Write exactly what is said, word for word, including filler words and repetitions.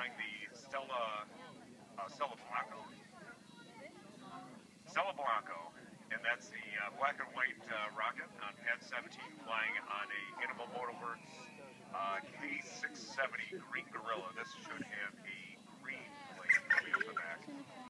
flying the Stella, uh, Stella Blanco. Stella Blanco, and that's the uh, black and white uh, rocket on pad seventeen, flying on a Animal Motorworks uh, K six seventy Green Gorilla. This should have a green plate coming up the back.